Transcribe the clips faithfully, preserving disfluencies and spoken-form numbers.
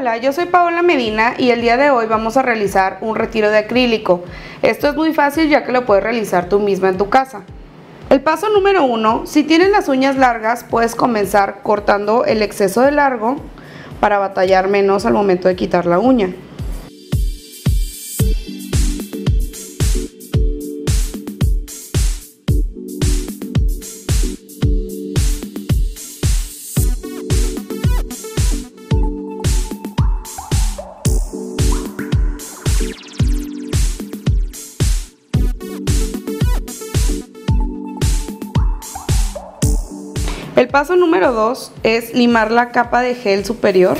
Hola, yo soy Paola Medina y el día de hoy vamos a realizar un retiro de acrílico. Esto es muy fácil ya que lo puedes realizar tú misma en tu casa. El paso número uno, si tienes las uñas largas, puedes comenzar cortando el exceso de largo para batallar menos al momento de quitar la uña. El paso número dos es limar la capa de gel superior.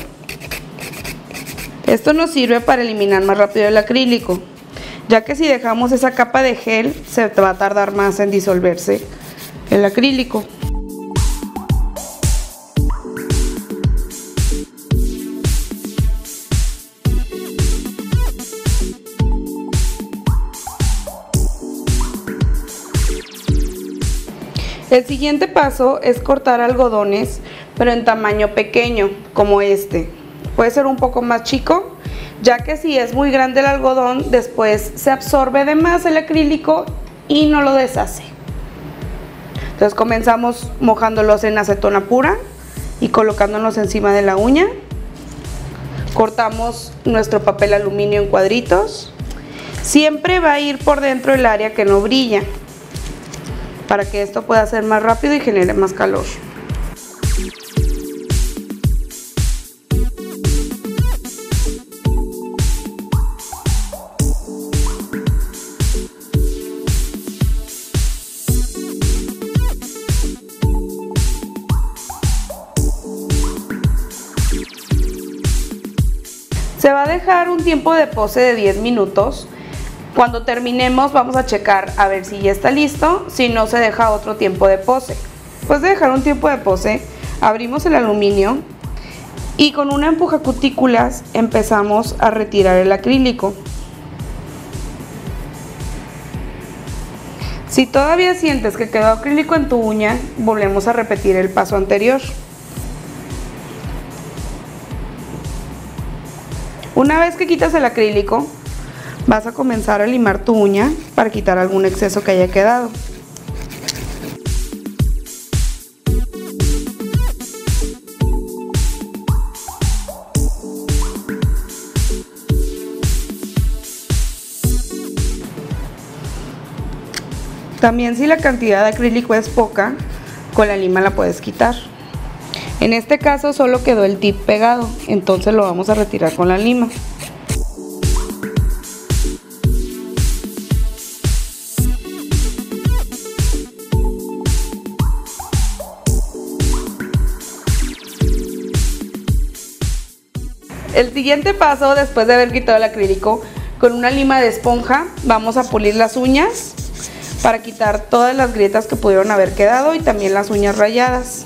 Esto nos sirve para eliminar más rápido el acrílico, ya que si dejamos esa capa de gel se va a tardar más en disolverse el acrílico. El siguiente paso es cortar algodones, pero en tamaño pequeño, como este. Puede ser un poco más chico, ya que si es muy grande el algodón, después se absorbe de más el acrílico y no lo deshace. Entonces comenzamos mojándolos en acetona pura y colocándolos encima de la uña. Cortamos nuestro papel aluminio en cuadritos. Siempre va a ir por dentro el área que no brilla, para que esto pueda ser más rápido y genere más calor. Se va a dejar un tiempo de pose de diez minutos. Cuando terminemos vamos a checar a ver si ya está listo, si no se deja otro tiempo de pose. Después de dejar un tiempo de pose, abrimos el aluminio y con una empujacutículas empezamos a retirar el acrílico. Si todavía sientes que quedó acrílico en tu uña, volvemos a repetir el paso anterior. Una vez que quitas el acrílico, vas a comenzar a limar tu uña para quitar algún exceso que haya quedado. También si la cantidad de acrílico es poca, con la lima la puedes quitar. En este caso solo quedó el tip pegado, entonces lo vamos a retirar con la lima. El siguiente paso, después de haber quitado el acrílico, con una lima de esponja vamos a pulir las uñas para quitar todas las grietas que pudieron haber quedado y también las uñas rayadas.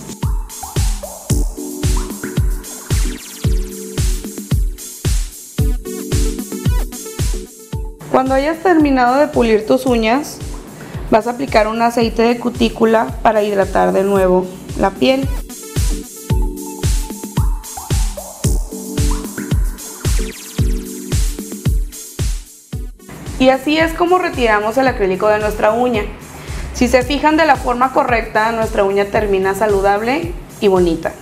Cuando hayas terminado de pulir tus uñas, vas a aplicar un aceite de cutícula para hidratar de nuevo la piel. Y así es como retiramos el acrílico de nuestra uña. Si se fijan de la forma correcta, nuestra uña termina saludable y bonita.